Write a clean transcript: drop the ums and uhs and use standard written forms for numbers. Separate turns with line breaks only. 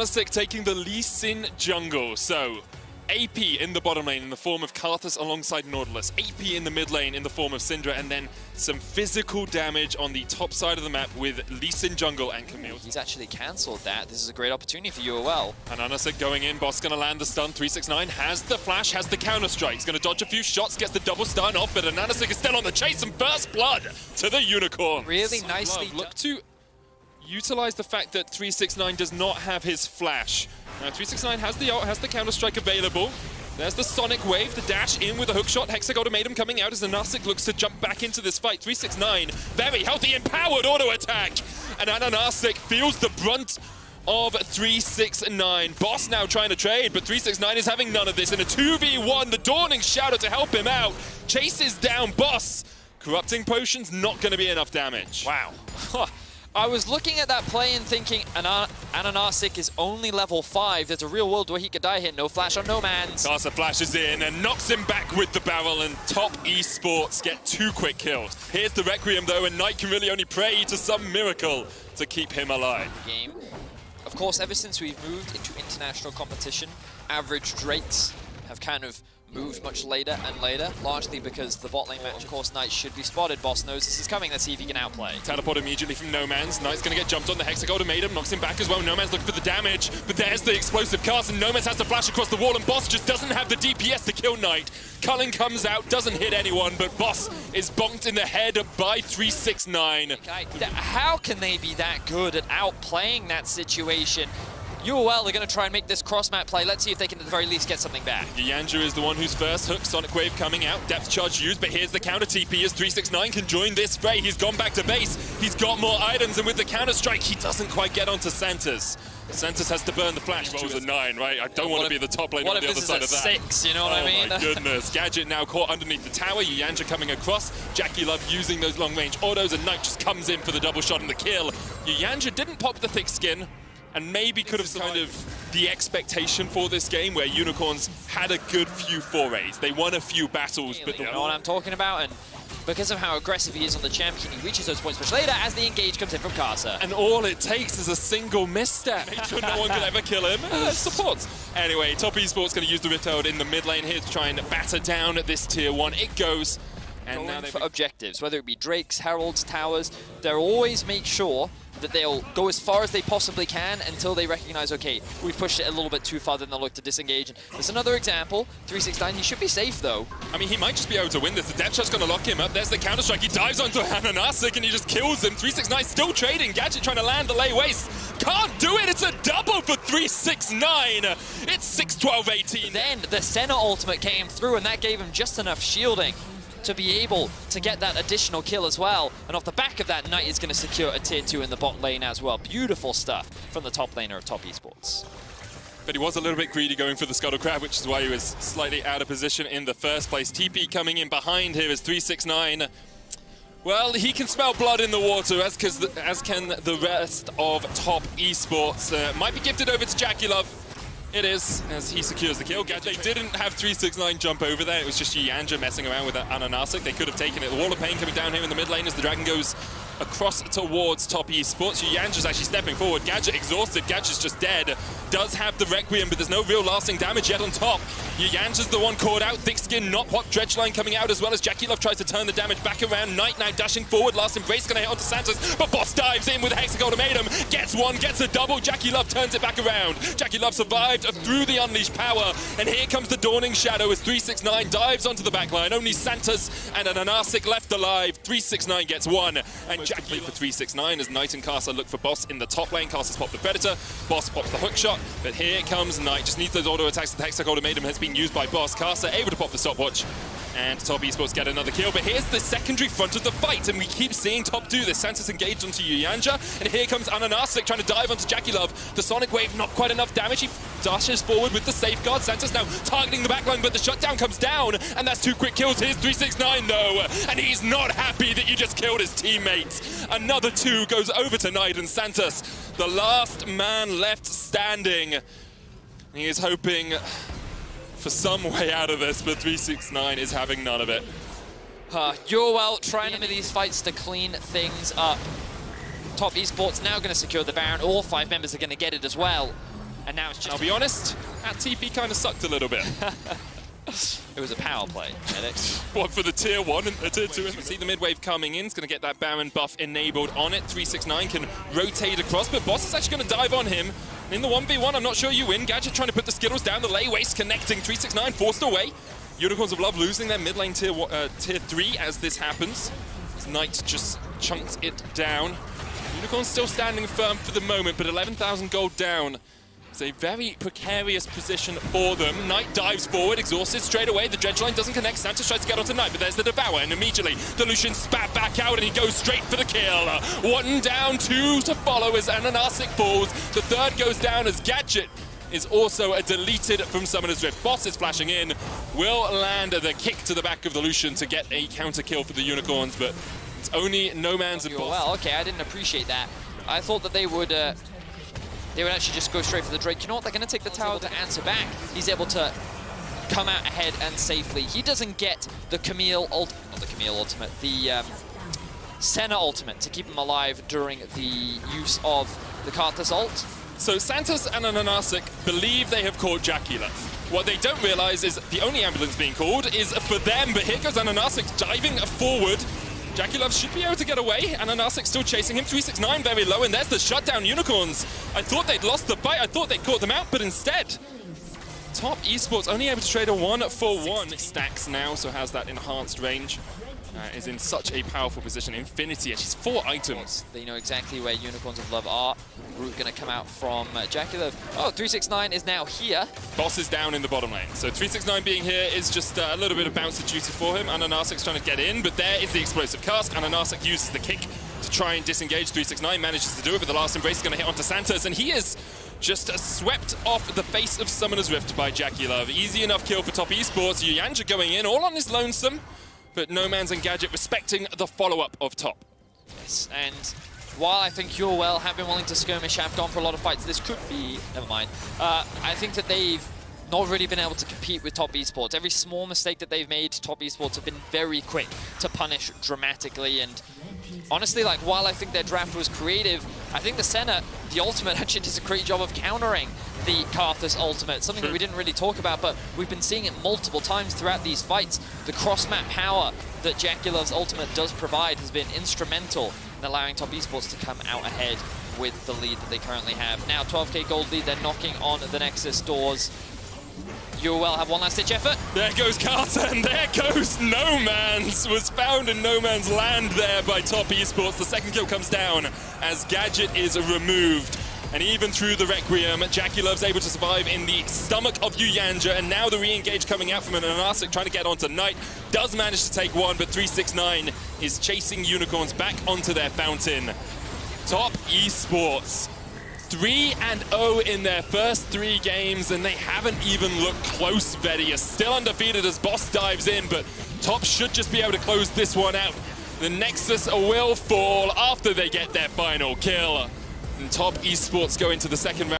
Anasik taking the Lee Sin jungle, so AP in the bottom lane in the form of Karthus alongside Nautilus, AP in the mid lane in the form of Syndra, and then some physical damage on the top side of the map with Lee Sin jungle and Camille.
He's actually cancelled that. This is a great opportunity for UOL.
And Anasik going in, Boss gonna land the stun, 369, has the flash, has the counter strike, he's gonna dodge a few shots, gets the double stun off, but Anasik is still on the chase, and first blood to the Unicorn.
Really nicely
done. Look to utilize the fact that 369 does not have his flash. Now 369 has the ult, has the counter strike available. There's the Sonic Wave, the dash in with a hookshot. Hexagon coming out as Anasik looks to jump back into this fight. 369, very healthy, empowered auto attack. And Anasik feels the brunt of 369. Boss now trying to trade, but 369 is having none of this. In a 2v1, the Dawning Shadow to help him out. Chases down Boss. Corrupting Potion's not going to be enough damage.
Wow. I was looking at that play and thinking, Anasik is only level 5. There's a real world where he could die here. No flash on No Man's.
Karsa flashes in and knocks him back with the barrel, and Top Esports get 2 quick kills. Here's the Requiem though, and Knight can really only pray to some miracle to keep him alive.
Game. Of course, ever since we've moved into international competition, average Drakes have kind of moved much later and later, largely because the bot lane match, of course, Knight should be spotted. Boss knows this is coming. Let's see if he can outplay.
Teleport immediately from No Man's. Knight's going to get jumped on. The Hexagon knocks him back as well. No Man's looking for the damage, but there's the explosive cast, and No Man's has to flash across the wall, and Boss just doesn't have the DPS to kill Knight. Cullen comes out, doesn't hit anyone, but Boss is bonked in the head by 369.
How can they be that good at outplaying that situation? UOL are going to try and make this cross-map play. Let's see if they can at the very least get something back.
Yanja is the one who's first. Hook, Sonic Wave coming out. Depth charge used, but here's the counter TP as 369 can join this fray. He's gone back to base. He's got more items, and with the counter strike, he doesn't quite get onto Santos. Santos has to burn the flash. He rolls a 9, right? I don't want to be the top lane on the other side of that.
What if this is a 6, you know what I mean?
Oh my goodness. Gadget now caught underneath the tower. Yanja coming across. JackeyLove using those long-range autos, and Knight just comes in for the double shot and the kill. Yanja didn't pop the thick skin, and maybe could have kind of the expectation for this game where Unicorns had a good few forays. They won a few battles, but
you know what I'm talking about, and because of how aggressive he is on the champion, he reaches those points much later as the engage comes in from Karsa.
And all it takes is a single misstep. Make sure no one can ever kill him. Supports. Anyway, Top Esports going to use the Rift Herald in the mid lane here to try and batter down this tier 1. It goes. And now
for objectives, whether it be Drakes, Heralds, Towers, they'll always make sure that they'll go as far as they possibly can until they recognize, okay, we've pushed it a little bit too far, then they'll look to disengage. And there's another example, 369, he should be safe though. I mean,
he might just be able to win this. The depth shot's going to lock him up. There's the counter-strike. He dives onto Anasik and he just kills him. 369 still trading. Gadget trying to land the lay waste. Can't do it. It's a double for 369. It's 6-12-18.
Then the Senna ultimate came through, and that gave him just enough shielding to be able to get that additional kill as well. And off the back of that, Knight is going to secure a tier 2 in the bot lane as well. Beautiful stuff from the top laner of Top Esports.
But he was a little bit greedy going for the Scuttle Crab, which is why he was slightly out of position in the first place. TP coming in behind here is 369. Well, he can smell blood in the water, as can the rest of Top Esports. Might be gifted over to JackeyLove. It is, as he secures the kill. They didn't have 369 jump over there. It was just Yanja messing around with Anasik. They could have taken it. The Wall of Pain coming down here in the mid lane as the Dragon goes across towards Top Esports. Yanja's actually stepping forward. Gadget exhausted. Gadget's just dead. Does have the Requiem, but there's no real lasting damage yet on top. Yanja's the one caught out. Thick skin, not pop. Dredgeline coming out as well as JackeyLove tries to turn the damage back around. Knight now dashing forward. Last Embrace going to hit onto Santos, but Boss dives in with a Hexagon Ultimatum. Gets one, gets a double. JackeyLove turns it back around. JackeyLove survived through the Unleashed power, and here comes the Dawning Shadow as 369 dives onto the backline. Only Santos and an Anasik left alive. 369 gets one, and JackeyLove for 369 as Knight and Karsa look for Boss in the top lane. Karsa's popped the Predator. Boss pops the hook shot, but here comes Knight. Just needs those auto attacks. The Hexagon Ultimatum has been used by Boss. Karsa able to pop the stopwatch, and Top Esports get another kill. But here's the secondary front of the fight, and we keep seeing Top do this. Santos engaged onto Yanja, and here comes Anasik trying to dive onto JackeyLove. The Sonic Wave, not quite enough damage. He dashes forward with the safeguard. Santos now targeting the backline, but the shutdown comes down, and that's 2 quick kills. Here's 369 though, and he's not happy that you just killed his teammates. Another 2 goes over to Knight, and Santos, the last man left standing. He is hoping for some way out of this, but 369 is having none of it.
UOL trying to these fights to clean things up. Top Esports now going to secure the Baron. All 5 members are going to get it as well. And now it's just...
I'll be honest, that TP kind of sucked a little bit.
It was a power play, Medics.
What, for the tier 1 and the tier 2? You can see the mid-wave coming in. It's going to get that Baron buff enabled on it. 369 can rotate across, but Boss is actually going to dive on him. In the 1v1, I'm not sure you win. Gadget trying to put the Skittles down. The lay waste connecting. 369 forced away. Unicorns of Love losing their mid lane tier 3 as this happens. As Knight just chunks it down. Unicorns still standing firm for the moment, but 11,000 gold down. It's a very precarious position for them. Knight dives forward, exhausted straight away. The dredge line doesn't connect. Santos tries to get onto Knight, but there's the Devour, and immediately the Lucian spat back out, and he goes straight for the kill. 1 down, 2 to follow as Ananasic falls. The third goes down as Gadget is also deleted from Summoner's Rift. Boss is flashing in, will land the kick to the back of the Lucian to get a counter kill for the Unicorns, but it's only Nomanz and Boss.
Well, okay, I didn't appreciate that. I thought that they would actually just go straight for the Drake. You know what? They're going to take the tower to answer back. He's able to come out ahead and safely. He doesn't get the Camille ultimate, not the Camille ultimate, the Senna ultimate to keep him alive during the use of the Karthus ult.
So Santos and Ananasic believe they have caught JackeyLove. What they don't realize is the only ambulance being called is for them, but here goes Ananasic diving forward. JackeyLove should be able to get away. Ananasic still chasing him. 369 very low, and there's the shutdown. Unicorns. I thought they'd lost the fight. I thought they'd caught them out, but instead, Top Esports only able to trade a 1-for-1. Stacks now, so has that enhanced range. Is in such a powerful position. Infinity, she's 4 items.
They know exactly where Unicorns of Love are. Root going to come out from JackeyLove. Oh, 369 is now here.
Boss is down in the bottom lane. So 369 being here is just a little bit of bouncer duty for him. Ananasic's trying to get in, but there is the explosive cast. Ananasic uses the kick to try and disengage. 369 manages to do it, but the last embrace is going to hit onto Santos, and he is just swept off the face of Summoner's Rift by JackeyLove. Easy enough kill for Top Esports. Yuyanja going in, all on his lonesome. But Nomanz and Gadget respecting the follow-up of Top.
Yes, and while I think Hurwell have been willing to skirmish, have gone for a lot of fights, this could be, never mind. I think that they've not really been able to compete with Top Esports. Every small mistake that they've made, Top Esports have been very quick to punish dramatically. And honestly, like, while I think their draft was creative, I think the Senna, the ultimate, actually does a great job of countering the Karthus ultimate, something that we didn't really talk about, but we've been seeing it multiple times throughout these fights. The cross-map power that JackeyLove's ultimate does provide has been instrumental in allowing Top Esports to come out ahead with the lead that they currently have. Now 12k gold lead, they're knocking on the Nexus doors. Hurwell have one last ditch effort.
There goes Carter, and there goes Nomanz. Was found in no man's land there by Top Esports. The second kill comes down as Gadget is removed. And even through the Requiem, JackeyLove's able to survive in the stomach of Yuyanja, and now the re-engage coming out from an Ananasic trying to get onto Knight. Does manage to take one, but 369 is chasing Unicorns back onto their fountain. Top Esports, 3-0 in their first 3 games, and they haven't even looked close. Vetty is still undefeated as Boss dives in, but Top should just be able to close this one out. The Nexus will fall after they get their final kill. And Top Esports go into the second round.